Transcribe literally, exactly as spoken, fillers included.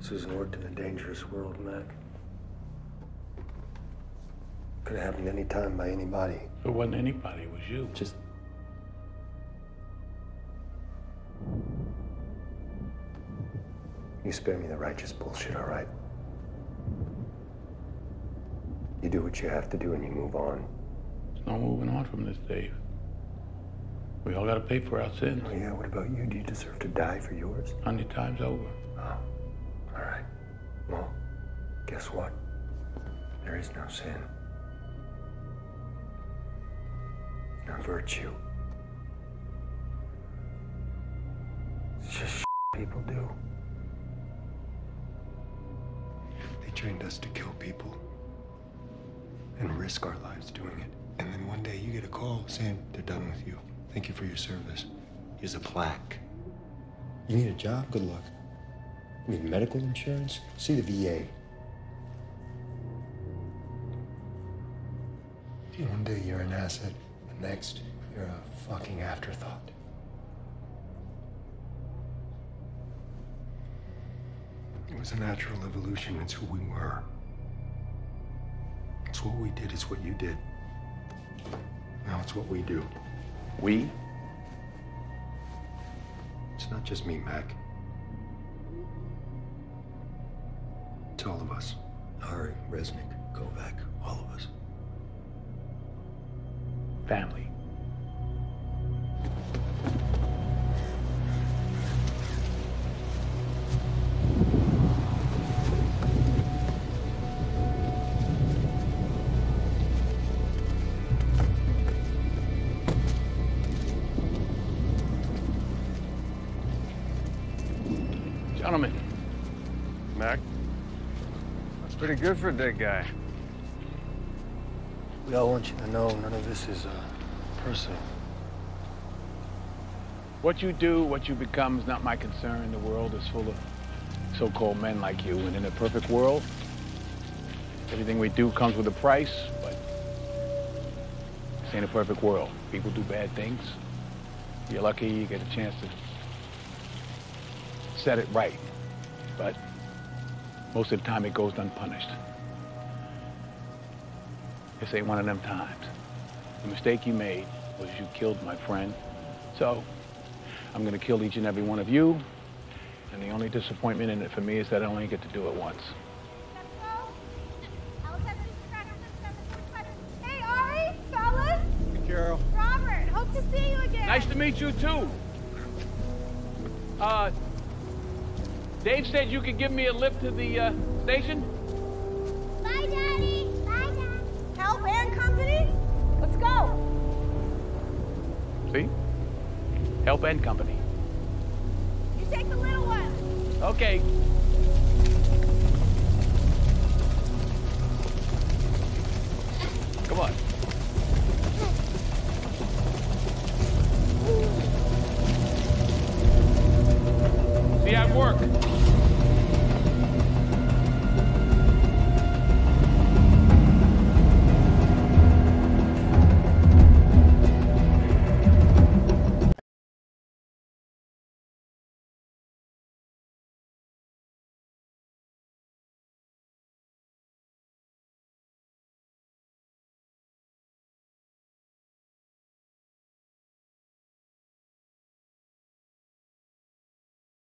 This isn't worked in a dangerous world, Mac. Could have happened any time by anybody. It wasn't anybody, it was you. Just... You spare me the righteous bullshit, all right? You do what you have to do and you move on. There's no moving on from this, Dave. We all gotta pay for our sins. Oh, yeah, what about you? Do you deserve to die for yours? A hundred times over. Oh, all right. Well, guess what? There is no sin. No virtue. It's just shit people do. They trained us to kill people and risk our lives doing it. And then one day you get a call saying they're done with you. Thank you for your service. Here's a plaque. You need a job? Good luck. You need medical insurance? See the V A. One day you're an asset, the next you're a fucking afterthought. It was a natural evolution. It's who we were. It's what we did, it's what you did. Now it's what we do. We? It's not just me, Mac. It's all of us. Ari, Resnick, Kovac, all of us. Family. Gentlemen. Mac, that's pretty good for a dead guy. We all want you to know none of this is uh, personal. What you do, what you become is not my concern. The world is full of so-called men like you, and in a perfect world, everything we do comes with a price, but this ain't a perfect world. People do bad things. You're lucky you get a chance to set it right, but most of the time it goes unpunished. This ain't one of them times. The mistake you made was you killed my friend, so I'm gonna kill each and every one of you, and the only disappointment in it for me is that I only get to do it once. Hey, Ari, fellas. Hey, Carol. Robert, hope to see you again. Nice to meet you, too. Uh, Dave said you could give me a lift to the, uh, station? Bye, Daddy. Bye, Dad. Help and company? Let's go. See? Help and company. You take the little one. Okay. Come on. See, I work.